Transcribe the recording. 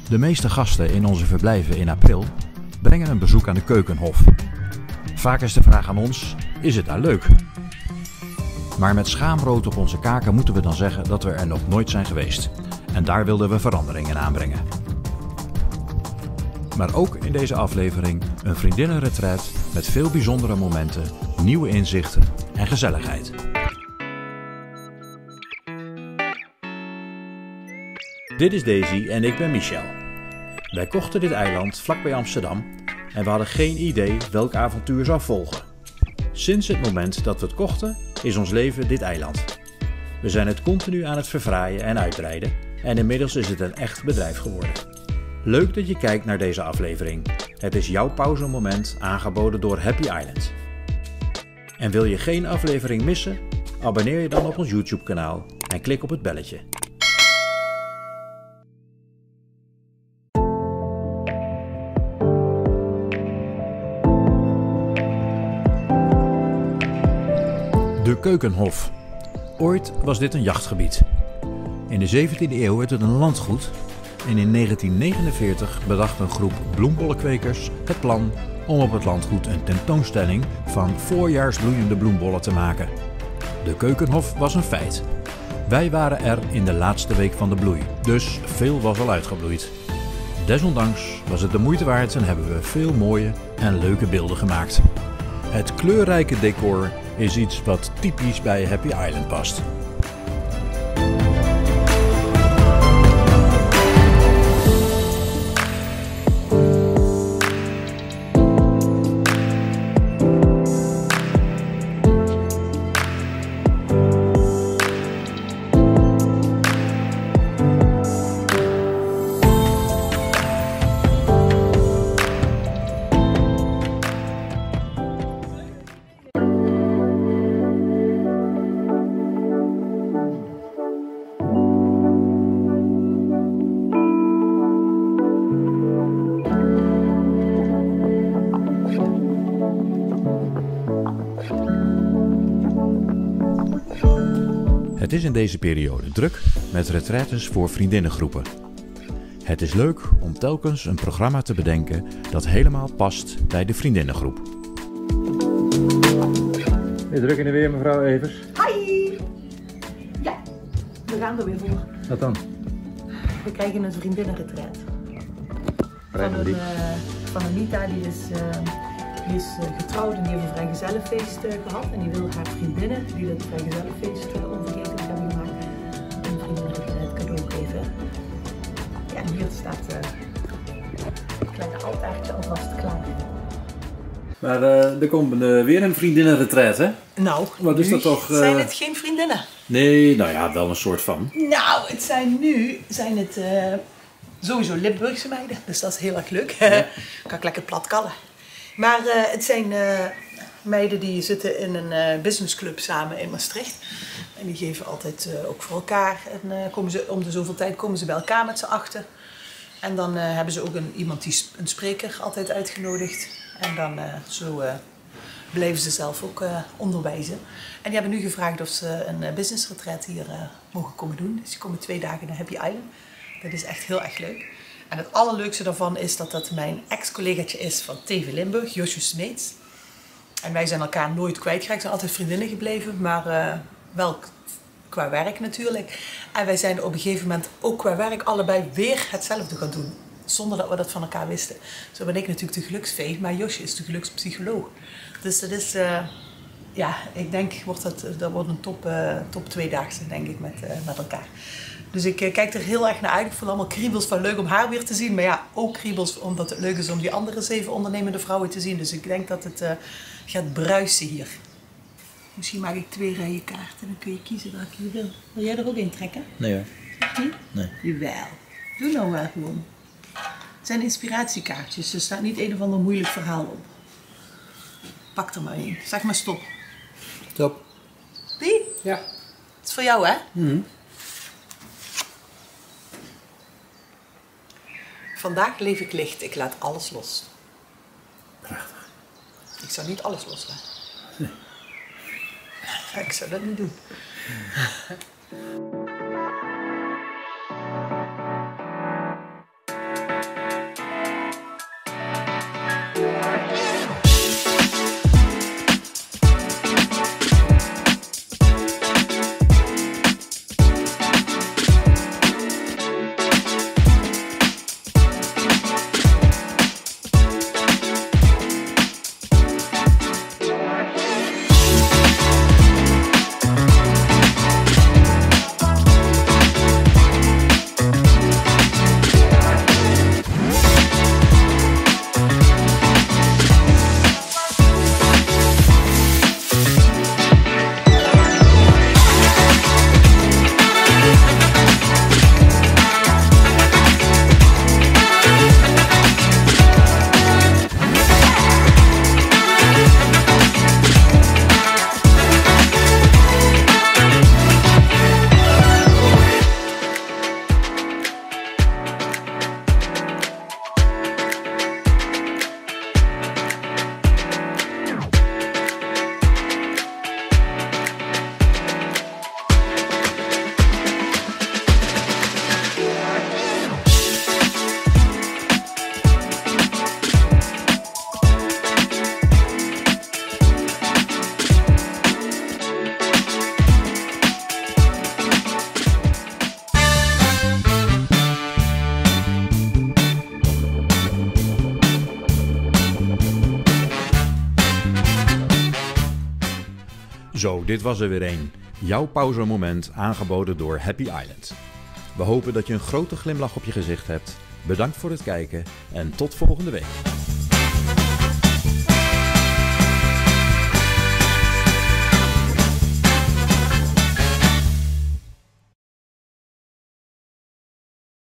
De meeste gasten in onze verblijven in april brengen een bezoek aan de Keukenhof. Vaak is de vraag aan ons, is het daar leuk? Maar met schaamrood op onze kaken moeten we dan zeggen dat we er nog nooit zijn geweest. En daar wilden we veranderingen aanbrengen. Maar ook in deze aflevering een vriendinnenretreat met veel bijzondere momenten, nieuwe inzichten en gezelligheid. Dit is Daisy en ik ben Michel. Wij kochten dit eiland vlakbij Amsterdam en we hadden geen idee welk avontuur zou volgen. Sinds het moment dat we het kochten is ons leven dit eiland. We zijn het continu aan het verfraaien en uitbreiden en inmiddels is het een echt bedrijf geworden. Leuk dat je kijkt naar deze aflevering. Het is jouw pauzemoment aangeboden door Happy Island. En wil je geen aflevering missen? Abonneer je dan op ons YouTube kanaal en klik op het belletje. De Keukenhof. Ooit was dit een jachtgebied. In de 17e eeuw werd het een landgoed en in 1949 bedacht een groep bloembollenkwekers het plan om op het landgoed een tentoonstelling van voorjaars bloeiende bloembollen te maken. De Keukenhof was een feit. Wij waren er in de laatste week van de bloei, dus veel was al uitgebloeid. Desondanks was het de moeite waard en hebben we veel mooie en leuke beelden gemaakt. Het kleurrijke decor is iets wat typisch bij Happy Island past. Het is in deze periode druk met retraites voor vriendinnengroepen. Het is leuk om telkens een programma te bedenken dat helemaal past bij de vriendinnengroep. Weer druk in de weer, mevrouw Evers? Hi! Ja, we gaan er weer voor. Wat dan? We krijgen een vriendinnenretreat. Van Anita, die is getrouwd en die heeft een vrijgezellenfeest gehad. En die wil haar vriendinnen, die dat vrijgezellenfeest onvergetelijk hebben gemaakt, een vriendinnenretreat cadeau geven. Ja, en hier staat een kleine altaartje alvast klaar. Maar er komt weer een vriendinnenretreat, hè? Nou, wat is dat toch? Zijn het geen vriendinnen? Nee, nou ja, wel een soort van. Nou, zijn het sowieso Limburgse meiden, dus dat is heel erg leuk. Ja. Kan ik lekker plat kallen. Maar het zijn meiden die zitten in een businessclub samen in Maastricht. En die geven altijd ook voor elkaar. En komen ze, om de zoveel tijd komen ze bij elkaar met z'n achten. En dan hebben ze ook iemand die een spreker altijd uitgenodigd. En dan zo blijven ze zelf ook onderwijzen. En die hebben nu gevraagd of ze een businessretreat hier mogen komen doen. Dus die komen 2 dagen naar Happy Island. Dat is echt heel erg leuk. En het allerleukste daarvan is dat dat mijn ex-collegaatje is van TV Limburg, Josje Smeets. En wij zijn elkaar nooit kwijtgeraakt, we zijn altijd vriendinnen gebleven, maar wel qua werk natuurlijk. En wij zijn op een gegeven moment ook qua werk allebei weer hetzelfde gaan doen. Zonder dat we dat van elkaar wisten. Zo ben ik natuurlijk de geluksvee, maar Josje is de gelukspsycholoog. Dus dat is, ja, ik denk dat wordt een top 2-daagse, denk ik, met elkaar. Dus ik kijk er heel erg naar uit. Ik voel allemaal kriebels van leuk om haar weer te zien. Maar ja, ook kriebels omdat het leuk is om die andere 7 ondernemende vrouwen te zien. Dus ik denk dat het gaat bruisen hier. Misschien maak ik 2 rijen kaarten en dan kun je kiezen welke je wil. Wil jij er ook in trekken? Nee hoor. Niet? Nee. Jawel. Doe nou wel gewoon. Het zijn inspiratiekaartjes. Er staat niet een of ander moeilijk verhaal op. Pak er maar één. Zeg maar stop. Stop. Die? Ja. Het is voor jou, hè? Mm-hmm. Vandaag leef ik licht, ik laat alles los. Prachtig. Ik zou niet alles loslaten. Nee. Ik zou dat niet doen. Zo, dit was er weer een. Jouw pauzemoment aangeboden door Happy Island. We hopen dat je een grote glimlach op je gezicht hebt. Bedankt voor het kijken en tot volgende week.